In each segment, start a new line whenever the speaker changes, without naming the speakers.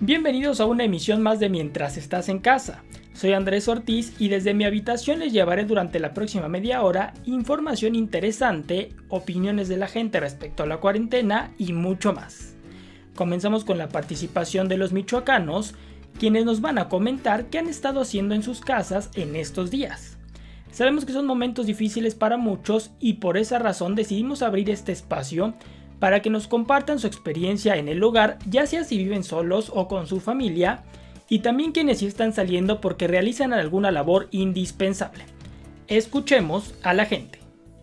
Bienvenidos a una emisión más de Mientras estás en casa. Soy Andrés Ortiz y desde mi habitación les llevaré durante la próxima media hora información interesante, opiniones de la gente respecto a la cuarentena y mucho más. Comenzamos con la participación de los michoacanos, quienes nos van a comentar qué han estado haciendo en sus casas en estos días. Sabemos que son momentos difíciles para muchos y por esa razón decidimos abrir este espacio para que nos compartan su experiencia en el hogar, ya sea si viven solos o con su familia, y también quienes sí están saliendo porque realizan alguna labor indispensable. Escuchemos a la gente.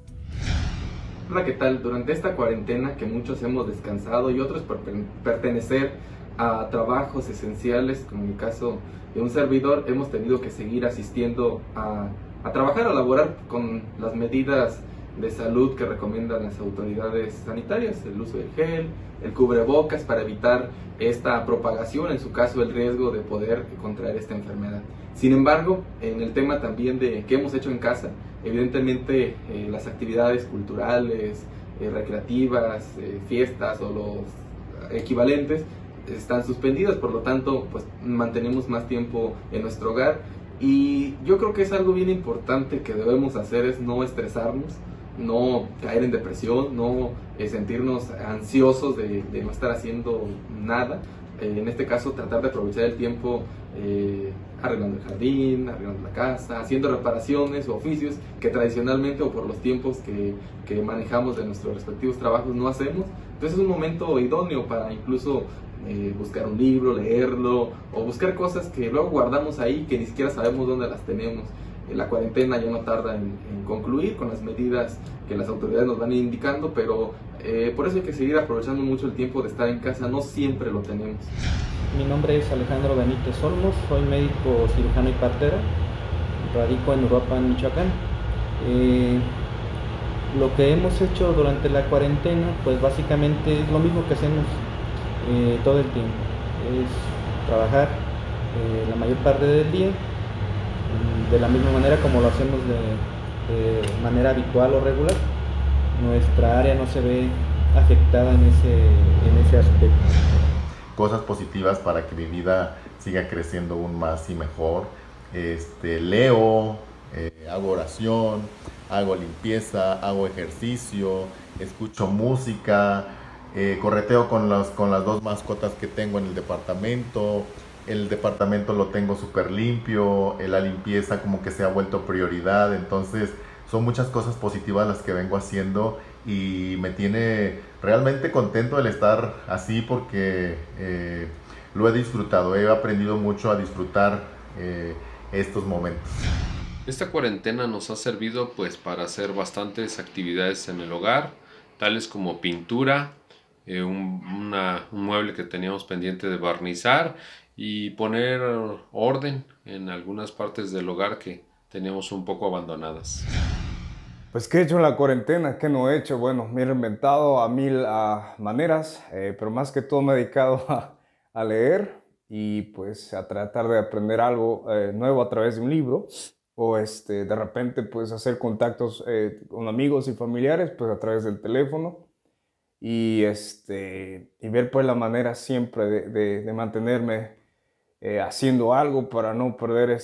Hola, ¿qué tal? Durante esta cuarentena que muchos hemos descansado y otros por pertenecer a trabajos esenciales, como en el caso de un servidor, hemos tenido que seguir asistiendo a trabajar, a laborar con las medidas de salud que recomiendan las autoridades sanitarias, el uso del gel, el cubrebocas para evitar esta propagación, en su caso el riesgo de poder contraer esta enfermedad. Sin embargo, en el tema también de qué hemos hecho en casa, evidentemente las actividades culturales, recreativas, fiestas o los equivalentes están suspendidas, por lo tanto pues mantenemos más tiempo en nuestro hogar y yo creo que es algo bien importante que debemos hacer, es no estresarnos, no caer en depresión, no sentirnos ansiosos de no estar haciendo nada. En este caso, tratar de aprovechar el tiempo arreglando el jardín, arreglando la casa, haciendo reparaciones o oficios que tradicionalmente o por los tiempos que manejamos de nuestros respectivos trabajos no hacemos. Entonces es un momento idóneo para incluso buscar un libro, leerlo o buscar cosas que luego guardamos ahí que ni siquiera sabemos dónde las tenemos. La cuarentena ya no tarda en concluir con las medidas que las autoridades nos van indicando, pero por eso hay que seguir aprovechando mucho el tiempo de estar en casa, no siempre lo tenemos.
Mi nombre es Alejandro Benítez Olmos, soy médico cirujano y partero, radico en Uruapan, Michoacán. Lo que hemos hecho durante la cuarentena, pues básicamente es lo mismo que hacemos todo el tiempo, es trabajar la mayor parte del día, de la misma manera como lo hacemos de manera habitual o regular. Nuestra área no se ve afectada en ese aspecto.
Cosas positivas para que mi vida siga creciendo aún más y mejor. Leo, hago oración, hago limpieza, hago ejercicio, escucho música, correteo con las dos mascotas que tengo en el departamento. El departamento lo tengo súper limpio, la limpieza como que se ha vuelto prioridad, entonces son muchas cosas positivas las que vengo haciendo y me tiene realmente contento el estar así porque lo he disfrutado, he aprendido mucho a disfrutar estos momentos.
Esta cuarentena nos ha servido pues para hacer bastantes actividades en el hogar, tales como pintura, un mueble que teníamos pendiente de barnizar y poner orden en algunas partes del hogar que teníamos un poco abandonadas.
Pues, ¿qué he hecho en la cuarentena? ¿Qué no he hecho? Bueno, me he reinventado a mil maneras, pero más que todo me he dedicado a leer y pues a tratar de aprender algo nuevo a través de un libro o de repente pues hacer contactos con amigos y familiares pues a través del teléfono y ver pues la manera siempre de mantenerme haciendo algo para no perder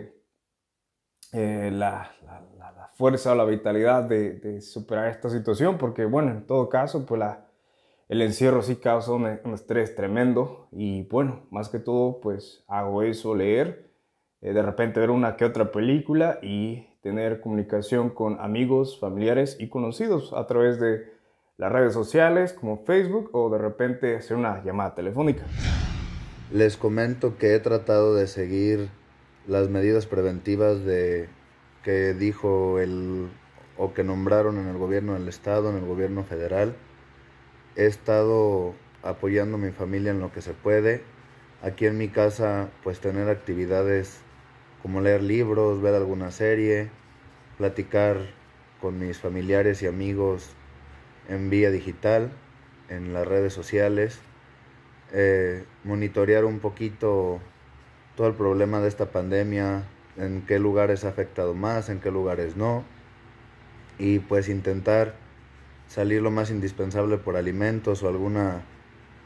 la fuerza o la vitalidad de superar esta situación, porque bueno, en todo caso pues el encierro sí causa un estrés tremendo y bueno, más que todo pues hago eso, leer, de repente ver una que otra película y tener comunicación con amigos, familiares y conocidos a través de las redes sociales como Facebook o de repente hacer una llamada telefónica.
Les comento que he tratado de seguir las medidas preventivas que dijo o que nombraron en el gobierno del estado, en el gobierno federal. He estado apoyando a mi familia en lo que se puede. Aquí en mi casa, pues tener actividades como leer libros, ver alguna serie, platicar con mis familiares y amigos en vía digital, en las redes sociales. Monitorear un poquito todo el problema de esta pandemia, en qué lugares ha afectado más, en qué lugares no, y pues intentar salir lo más indispensable por alimentos o alguna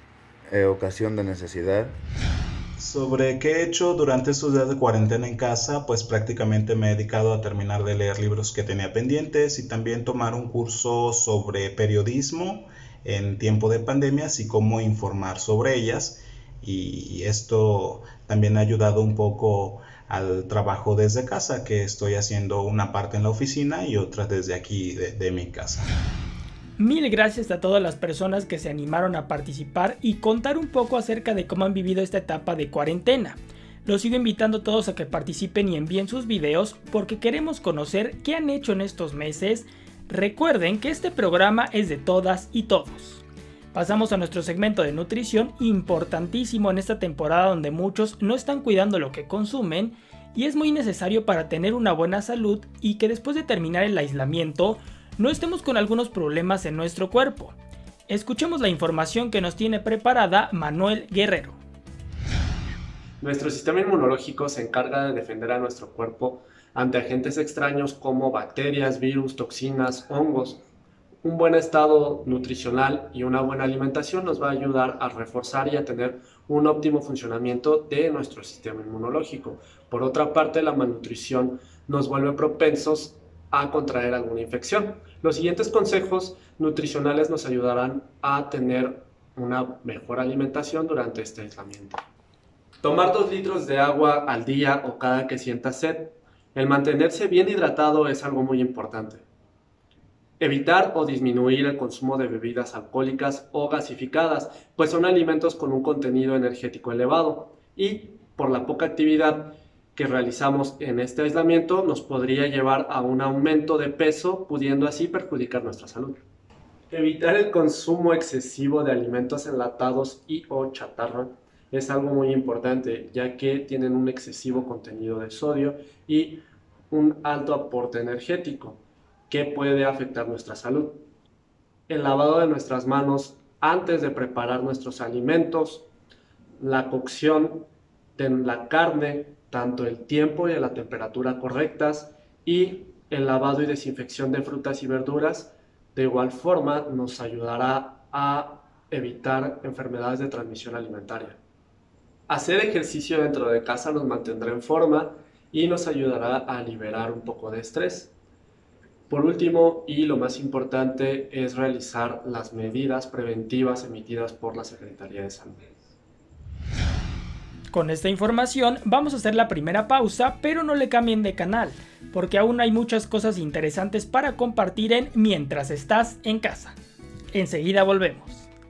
ocasión de necesidad.
Sobre qué he hecho durante estos días de cuarentena en casa, pues prácticamente me he dedicado a terminar de leer libros que tenía pendientes y también tomar un curso sobre periodismo en tiempo de pandemia, así como informar sobre ellas. Y esto también ha ayudado un poco al trabajo desde casa, que estoy haciendo una parte en la oficina y otra desde aquí de mi casa.
Mil gracias a todas las personas que se animaron a participar y contar un poco acerca de cómo han vivido esta etapa de cuarentena. Los sigo invitando a todos a que participen y envíen sus videos porque queremos conocer qué han hecho en estos meses. Recuerden que este programa es de todas y todos. Pasamos a nuestro segmento de nutrición, importantísimo en esta temporada donde muchos no están cuidando lo que consumen y es muy necesario para tener una buena salud y que después de terminar el aislamiento no estemos con algunos problemas en nuestro cuerpo. Escuchemos la información que nos tiene preparada Manuel Guerrero.
Nuestro sistema inmunológico se encarga de defender a nuestro cuerpo ante agentes extraños como bacterias, virus, toxinas, hongos. Un buen estado nutricional y una buena alimentación nos va a ayudar a reforzar y a tener un óptimo funcionamiento de nuestro sistema inmunológico. Por otra parte, la malnutrición nos vuelve propensos a contraer alguna infección. Los siguientes consejos nutricionales nos ayudarán a tener una mejor alimentación durante este aislamiento. Tomar 2 litros de agua al día o cada que sienta sed. El mantenerse bien hidratado es algo muy importante. Evitar o disminuir el consumo de bebidas alcohólicas o gasificadas, pues son alimentos con un contenido energético elevado y por la poca actividad que realizamos en este aislamiento nos podría llevar a un aumento de peso, pudiendo así perjudicar nuestra salud. Evitar el consumo excesivo de alimentos enlatados y o chatarra es algo muy importante, ya que tienen un excesivo contenido de sodio y un alto aporte energético que puede afectar nuestra salud. El lavado de nuestras manos antes de preparar nuestros alimentos, la cocción de la carne, tanto el tiempo y la temperatura correctas, y el lavado y desinfección de frutas y verduras, de igual forma nos ayudará a evitar enfermedades de transmisión alimentaria. Hacer ejercicio dentro de casa nos mantendrá en forma y nos ayudará a liberar un poco de estrés. Por último, y lo más importante, es realizar las medidas preventivas emitidas por la Secretaría de Salud.
Con esta información vamos a hacer la primera pausa, pero no le cambien de canal, porque aún hay muchas cosas interesantes para compartir en Mientras estás en casa. Enseguida volvemos.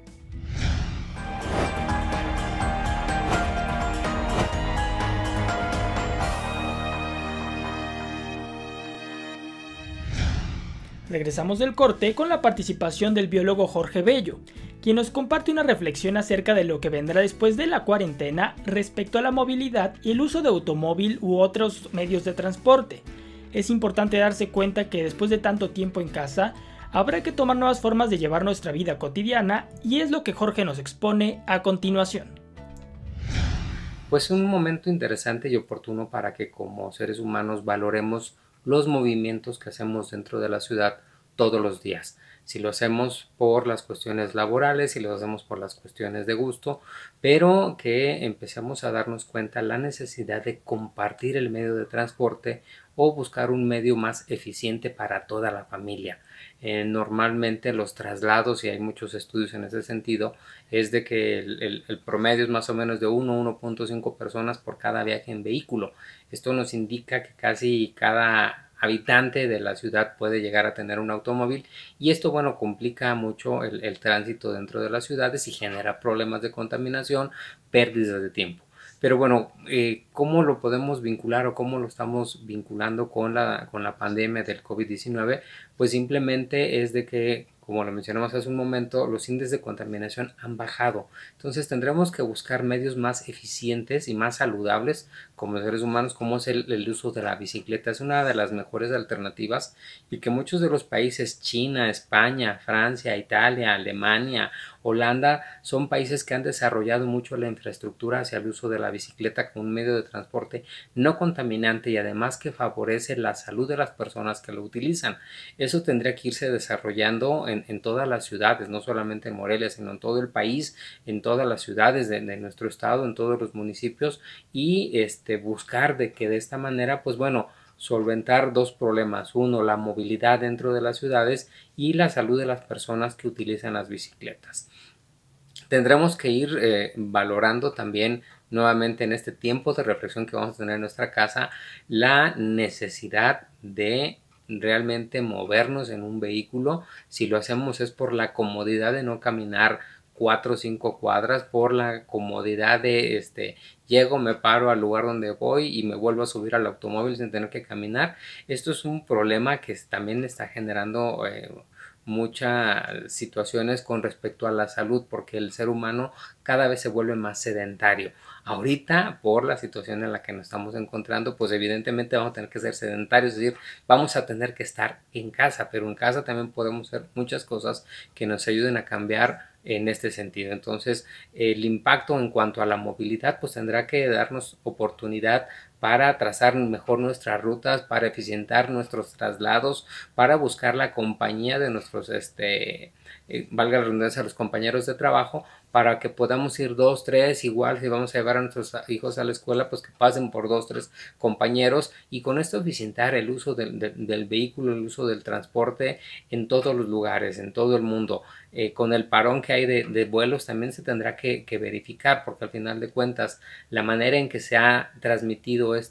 Regresamos del corte con la participación del biólogo Jorge Bello, quien nos comparte una reflexión acerca de lo que vendrá después de la cuarentena respecto a la movilidad y el uso de automóvil u otros medios de transporte. Es importante darse cuenta que después de tanto tiempo en casa, habrá que tomar nuevas formas de llevar nuestra vida cotidiana y es lo que Jorge nos expone a continuación.
Pues un momento interesante y oportuno para que como seres humanos valoremos los movimientos que hacemos dentro de la ciudad todos los días. Si lo hacemos por las cuestiones laborales, si lo hacemos por las cuestiones de gusto, pero que empecemos a darnos cuenta la necesidad de compartir el medio de transporte o buscar un medio más eficiente para toda la familia. Normalmente los traslados, y hay muchos estudios en ese sentido, es de que el promedio es más o menos de 1.5 personas por cada viaje en vehículo. Esto nos indica que casi cada habitante de la ciudad puede llegar a tener un automóvil y esto, bueno, complica mucho el tránsito dentro de las ciudades y genera problemas de contaminación, pérdidas de tiempo. Pero bueno, ¿cómo lo podemos vincular o cómo lo estamos vinculando con la pandemia del COVID-19? Pues simplemente es de que, como lo mencionamos hace un momento, los índices de contaminación han bajado. Entonces tendremos que buscar medios más eficientes y más saludables como seres humanos, como es el uso de la bicicleta. Es una de las mejores alternativas y que muchos de los países, China, España, Francia, Italia, Alemania, Holanda, son países que han desarrollado mucho la infraestructura hacia el uso de la bicicleta como un medio de transporte no contaminante y además que favorece la salud de las personas que lo utilizan. Eso tendría que irse desarrollando en todas las ciudades, no solamente en Morelia, sino en todo el país, en todas las ciudades de nuestro estado, en todos los municipios, y buscar de que de esta manera, pues bueno, solventar dos problemas: uno, la movilidad dentro de las ciudades, y la salud de las personas que utilizan las bicicletas. Tendremos que ir valorando también nuevamente en este tiempo de reflexión que vamos a tener en nuestra casa la necesidad de realmente movernos en un vehículo. Si lo hacemos es por la comodidad de no caminar 4 o 5 cuadras, por la comodidad de llego, me paro al lugar donde voy y me vuelvo a subir al automóvil sin tener que caminar. Esto es un problema que también está generando muchas situaciones con respecto a la salud, porque el ser humano cada vez se vuelve más sedentario. Ahorita, por la situación en la que nos estamos encontrando, pues evidentemente vamos a tener que ser sedentarios, es decir, vamos a tener que estar en casa, pero en casa también podemos hacer muchas cosas que nos ayuden a cambiar en este sentido. Entonces, el impacto en cuanto a la movilidad pues tendrá que darnos oportunidad para trazar mejor nuestras rutas, para eficientar nuestros traslados, para buscar la compañía de nuestros, valga la redundancia, los compañeros de trabajo, para que podamos ir 2, 3, igual si vamos a llevar a nuestros hijos a la escuela, pues que pasen por 2, 3 compañeros, y con esto eficientar el uso del vehículo, el uso del transporte en todos los lugares, en todo el mundo. Con el parón que hay de vuelos también se tendrá que verificar, porque al final de cuentas la manera en que se ha transmitido el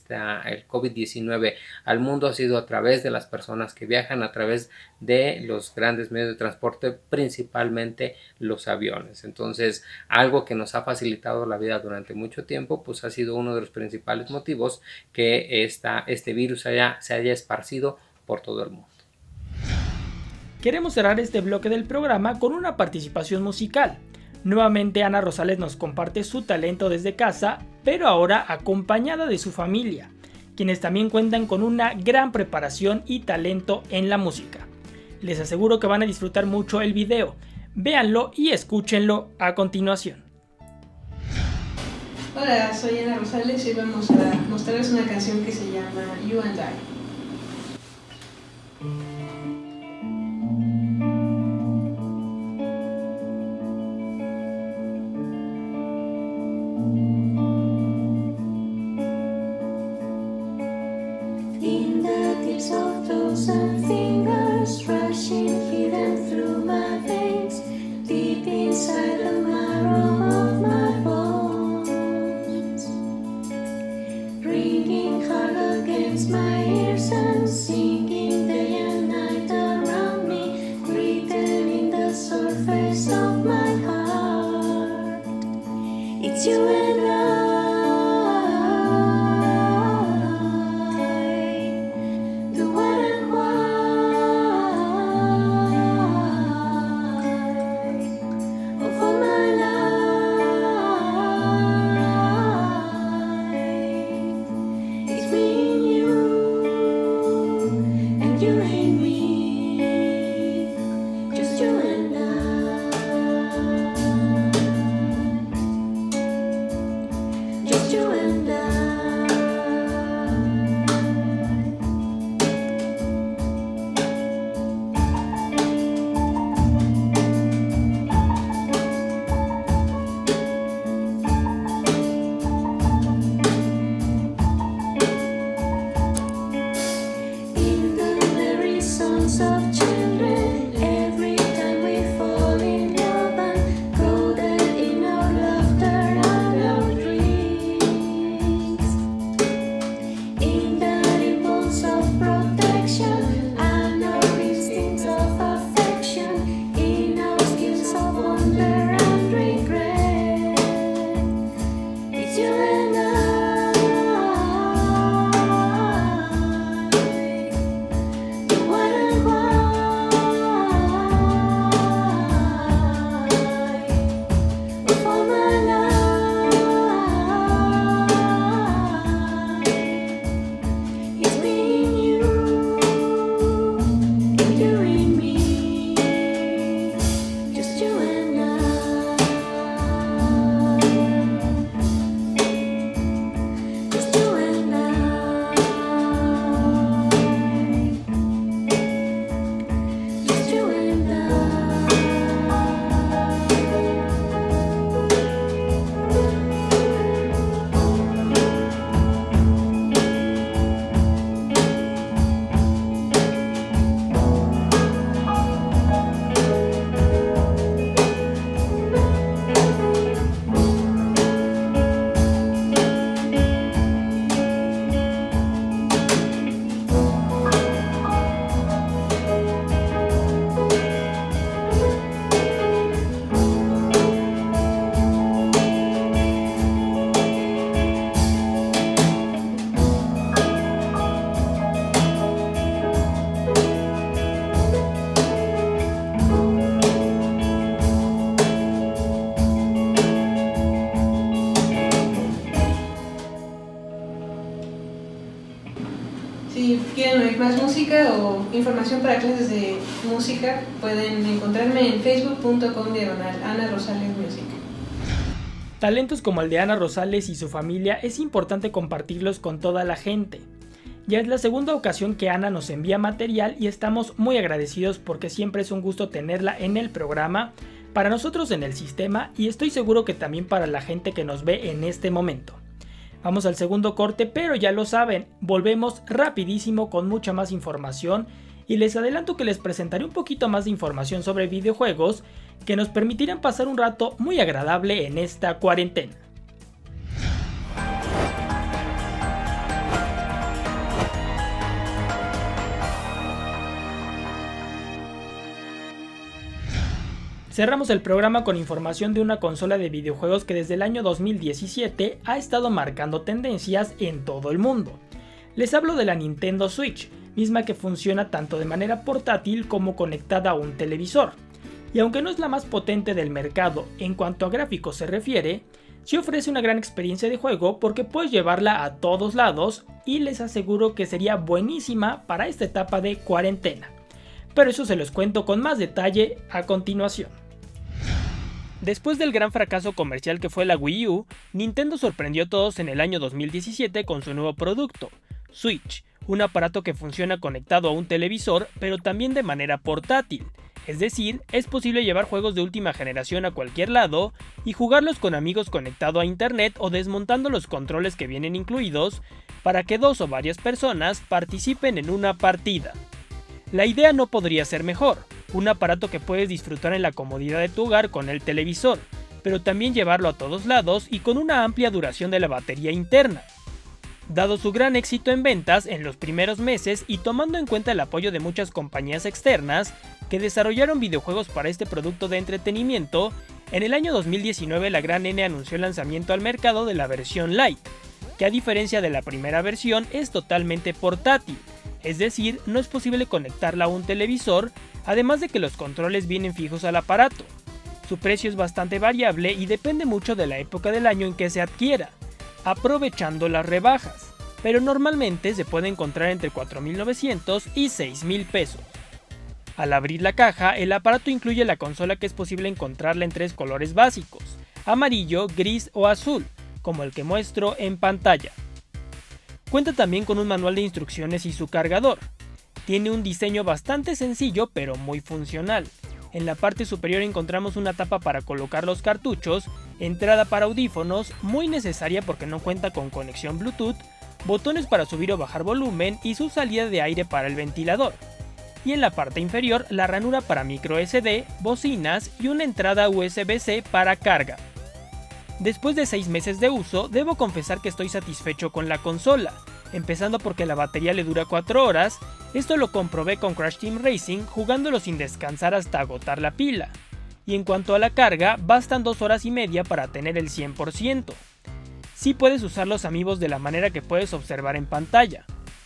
COVID-19 al mundo ha sido a través de las personas que viajan, a través de los grandes medios de transporte, principalmente los aviones. Entonces, algo que nos ha facilitado la vida durante mucho tiempo, pues ha sido uno de los principales motivos que este virus se haya esparcido por todo el mundo.
Queremos cerrar este bloque del programa con una participación musical. Nuevamente Ana Rosales nos comparte su talento desde casa, pero ahora acompañada de su familia, quienes también cuentan con una gran preparación y talento en la música. Les aseguro que van a disfrutar mucho el video. Véanlo y escúchenlo a continuación.
Hola, soy Ana Rosales y vamos a mostrarles una canción que se llama You and I. oír más música o información para clases de música, pueden encontrarme en facebook.com/Ana Rosales Music.
Talentos como el de Ana Rosales y su familia es importante compartirlos con toda la gente. Ya es la segunda ocasión que Ana nos envía material y estamos muy agradecidos porque siempre es un gusto tenerla en el programa, para nosotros en el sistema y estoy seguro que también para la gente que nos ve en este momento. Vamos al segundo corte, pero ya lo saben, volvemos rapidísimo con mucha más información y les adelanto que les presentaré un poquito más de información sobre videojuegos que nos permitirán pasar un rato muy agradable en esta cuarentena. Cerramos el programa con información de una consola de videojuegos que desde el año 2017 ha estado marcando tendencias en todo el mundo. Les hablo de la Nintendo Switch, misma que funciona tanto de manera portátil como conectada a un televisor. Y aunque no es la más potente del mercado en cuanto a gráficos se refiere, sí ofrece una gran experiencia de juego porque puedes llevarla a todos lados y les aseguro que sería buenísima para esta etapa de cuarentena. Pero eso se los cuento con más detalle a continuación. Después del gran fracaso comercial que fue la Wii U, Nintendo sorprendió a todos en el año 2017 con su nuevo producto, Switch, un aparato que funciona conectado a un televisor, pero también de manera portátil. Es decir, es posible llevar juegos de última generación a cualquier lado y jugarlos con amigos conectado a internet o desmontando los controles que vienen incluidos para que dos o varias personas participen en una partida. La idea no podría ser mejor, un aparato que puedes disfrutar en la comodidad de tu hogar con el televisor, pero también llevarlo a todos lados y con una amplia duración de la batería interna. Dado su gran éxito en ventas en los primeros meses y tomando en cuenta el apoyo de muchas compañías externas que desarrollaron videojuegos para este producto de entretenimiento, en el año 2019 la gran N anunció el lanzamiento al mercado de la versión Lite, que a diferencia de la primera versión es totalmente portátil, es decir, no es posible conectarla a un televisor, además de que los controles vienen fijos al aparato. Su precio es bastante variable y depende mucho de la época del año en que se adquiera, aprovechando las rebajas, pero normalmente se puede encontrar entre 4.900 y 6.000 pesos. Al abrir la caja, el aparato incluye la consola que es posible encontrarla en tres colores básicos, amarillo, gris o azul, como el que muestro en pantalla. Cuenta también con un manual de instrucciones y su cargador. Tiene un diseño bastante sencillo pero muy funcional. En la parte superior encontramos una tapa para colocar los cartuchos, entrada para audífonos, muy necesaria porque no cuenta con conexión Bluetooth, botones para subir o bajar volumen y su salida de aire para el ventilador. Y en la parte inferior la ranura para micro SD, bocinas y una entrada USB-C para carga. Después de 6 meses de uso, debo confesar que estoy satisfecho con la consola, empezando porque la batería le dura 4 horas, esto lo comprobé con Crash Team Racing jugándolo sin descansar hasta agotar la pila, y en cuanto a la carga, bastan 2 horas y media para tener el 100%. Sí puedes usar los amigos de la manera que puedes observar en pantalla.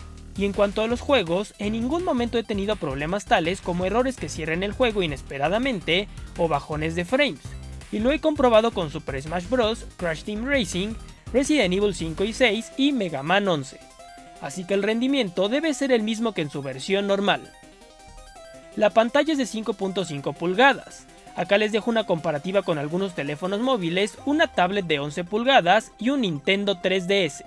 Y en cuanto a los juegos, en ningún momento he tenido problemas tales como errores que cierren el juego inesperadamente o bajones de frames. Y lo he comprobado con Super Smash Bros., Crash Team Racing, Resident Evil 5 y 6 y Mega Man 11. Así que el rendimiento debe ser el mismo que en su versión normal. La pantalla es de 5.5 pulgadas. Acá les dejo una comparativa con algunos teléfonos móviles, una tablet de 11 pulgadas y un Nintendo 3DS.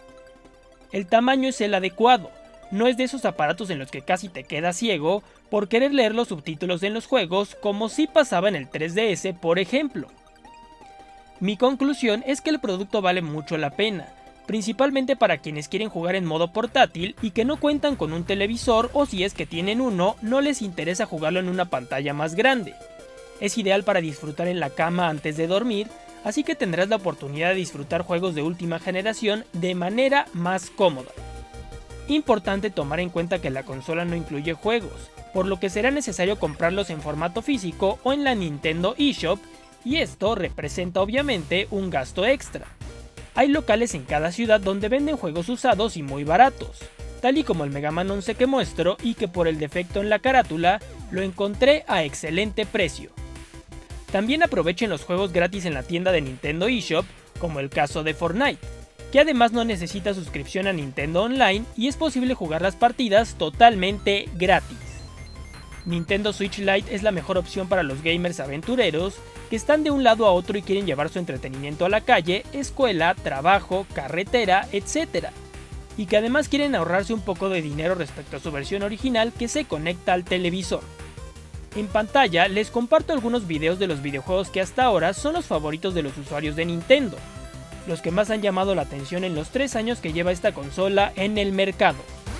El tamaño es el adecuado, no es de esos aparatos en los que casi te quedas ciego por querer leer los subtítulos en los juegos como si pasaba en el 3DS por ejemplo. Mi conclusión es que el producto vale mucho la pena, principalmente para quienes quieren jugar en modo portátil y que no cuentan con un televisor o si es que tienen uno, no les interesa jugarlo en una pantalla más grande. Es ideal para disfrutar en la cama antes de dormir, así que tendrás la oportunidad de disfrutar juegos de última generación de manera más cómoda. Importante tomar en cuenta que la consola no incluye juegos, por lo que será necesario comprarlos en formato físico o en la Nintendo eShop, y esto representa obviamente un gasto extra. Hay locales en cada ciudad donde venden juegos usados y muy baratos, tal y como el Mega Man 11 que muestro y que por el defecto en la carátula lo encontré a excelente precio. También aprovechen los juegos gratis en la tienda de Nintendo eShop, como el caso de Fortnite. que además no necesita suscripción a Nintendo Online y es posible jugar las partidas totalmente gratis. Nintendo Switch Lite es la mejor opción para los gamers aventureros que están de un lado a otro y quieren llevar su entretenimiento a la calle, escuela, trabajo, carretera, etc. Y que además quieren ahorrarse un poco de dinero respecto a su versión original que se conecta al televisor. En pantalla les comparto algunos videos de los videojuegos que hasta ahora son los favoritos de los usuarios de Nintendo, los que más han llamado la atención en los 3 años que lleva esta consola en el mercado.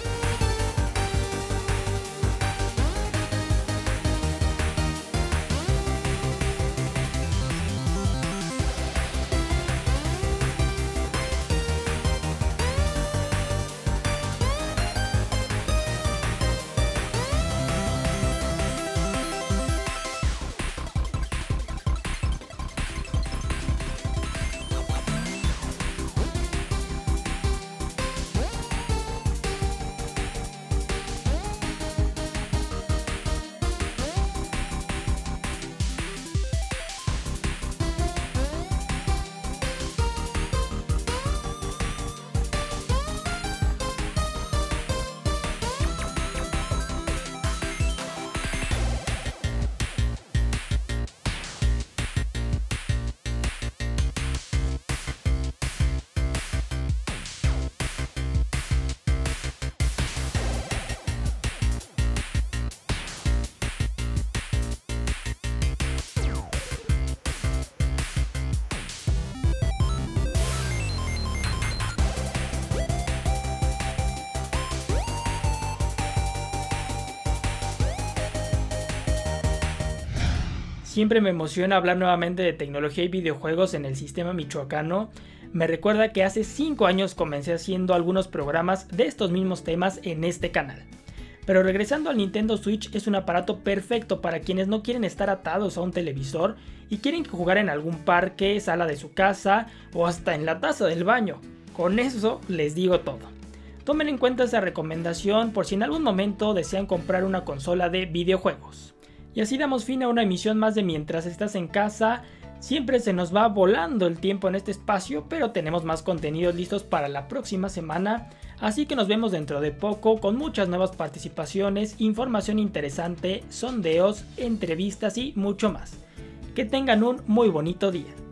Siempre me emociona hablar nuevamente de tecnología y videojuegos en el sistema michoacano. Me recuerda que hace 5 años comencé haciendo algunos programas de estos mismos temas en este canal. Pero regresando al Nintendo Switch, es un aparato perfecto para quienes no quieren estar atados a un televisor y quieren jugar en algún parque, sala de su casa o hasta en la taza del baño. Con eso les digo todo. Tomen en cuenta esa recomendación por si en algún momento desean comprar una consola de videojuegos. Y así damos fin a una emisión más de Mientras estás en casa. Siempre se nos va volando el tiempo en este espacio, pero tenemos más contenidos listos para la próxima semana, así que nos vemos dentro de poco con muchas nuevas participaciones, información interesante, sondeos, entrevistas y mucho más. Que tengan un muy bonito día.